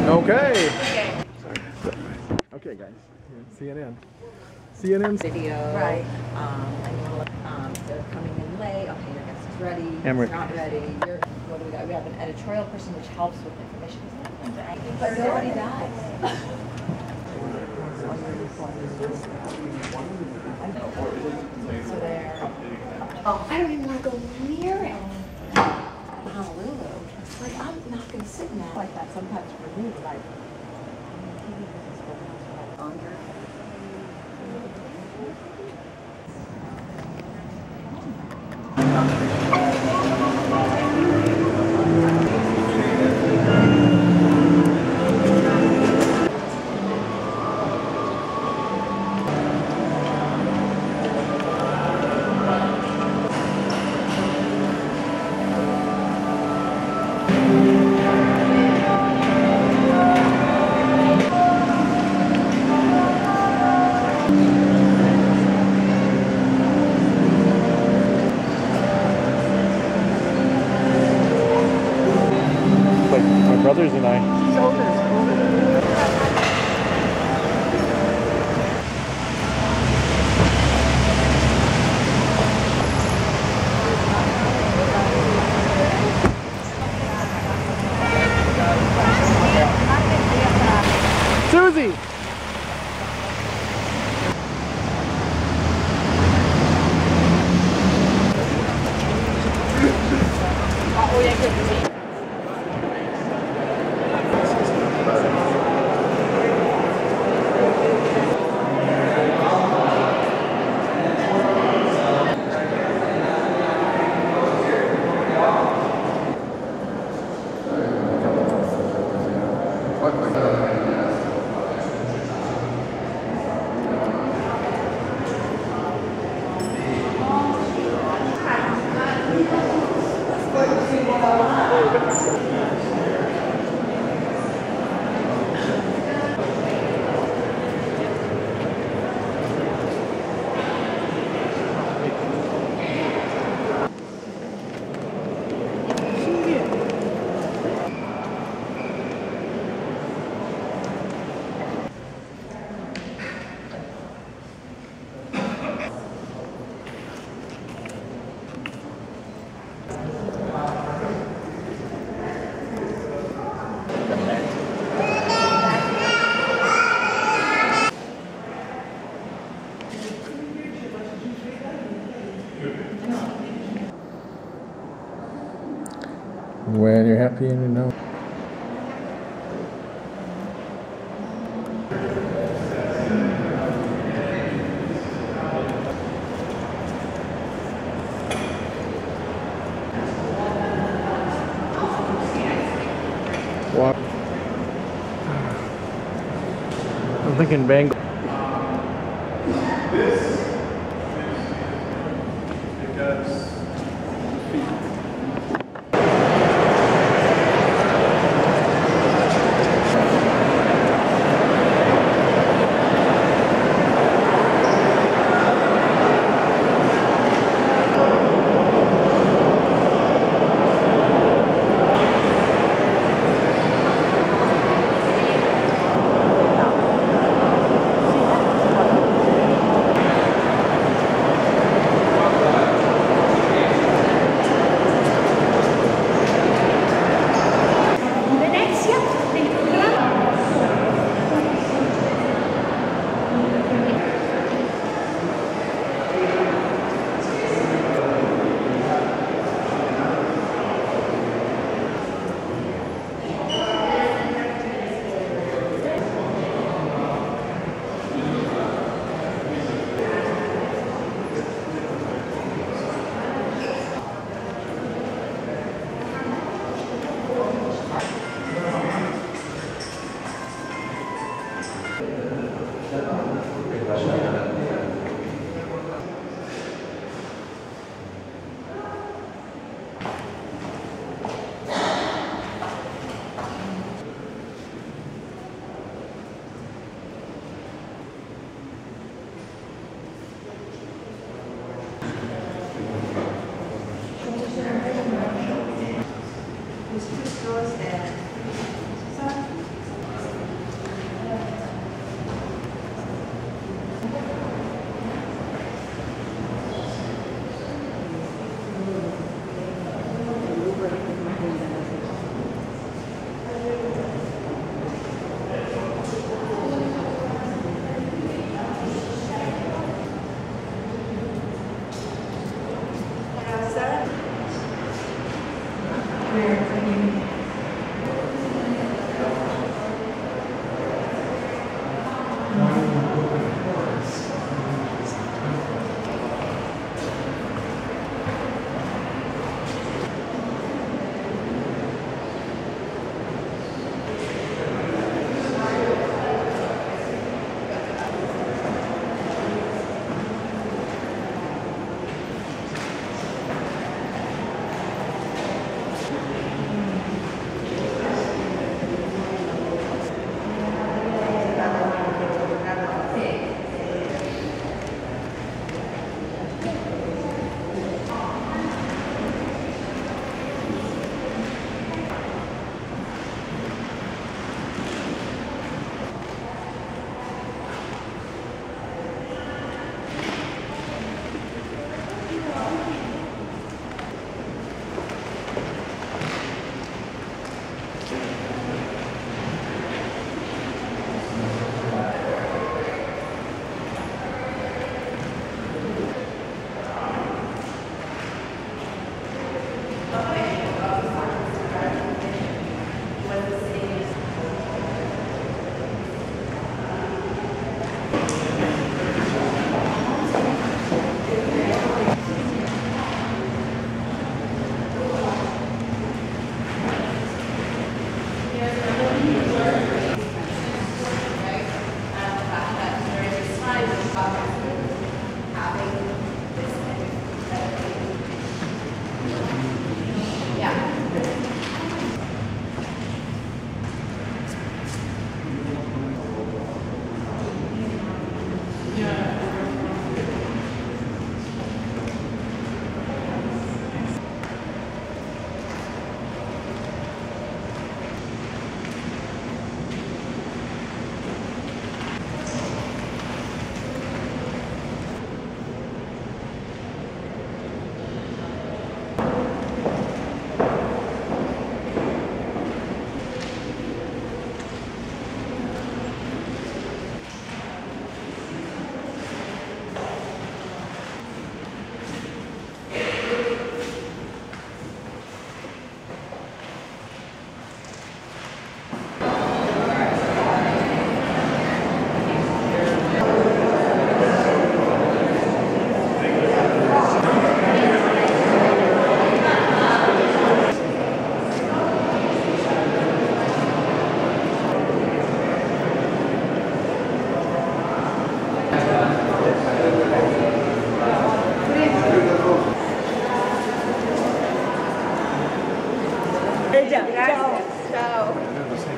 Okay. Okay, guys. CNN. CNN. Video. Right. They're coming in late. Okay, your guest is ready. Emmerich. It's not ready. What do we got? We have an editorial person which helps with information. But nobody dies. So there. Oh, I don't even want to go near it. Honolulu. Like, I'm not going to sit in that like that sometimes for me. Like, longer. Like my brothers and I. Susie! When you're happy and you know. What? I'm thinking Bangor.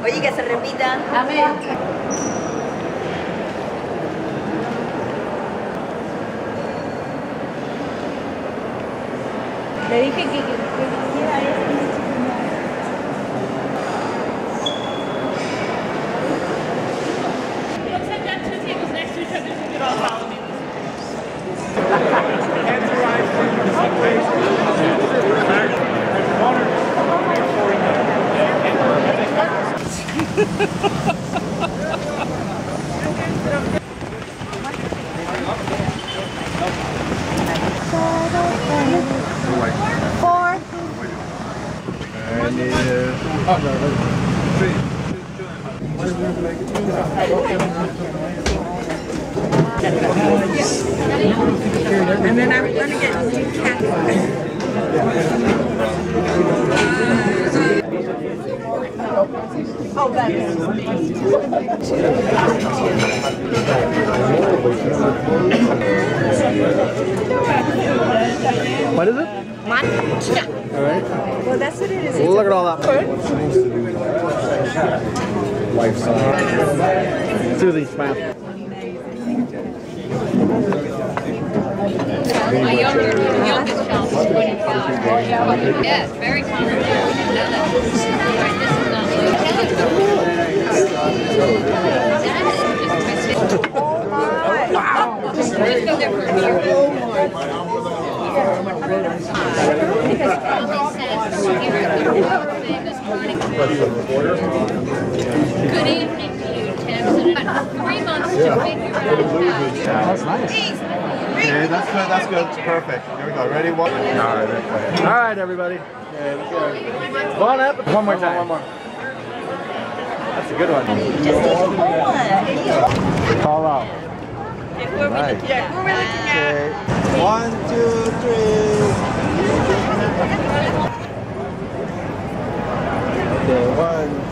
Oye, que se repita. Amén. Le dije que quisiera eso. And then I'm going to get two cats. Oh, that is. What is it? Matcha. Alright. Well, that's what it is. Look at all that. Life size. Susie, smile. My youngest child is 25. Yes, very common. You know that. Right, this is not Luke. Just go there for a beer. Good evening to you, Tim. 3 months to figure out. That's nice. Okay, that's good, it's perfect. Here we go, ready, one. Alright, everybody. Okay, let's go. Bon appetit. One more time. One more. That's a good one. Just eat one. Call out. We're looking at. Okay, 1, 2, 3. Okay, 1,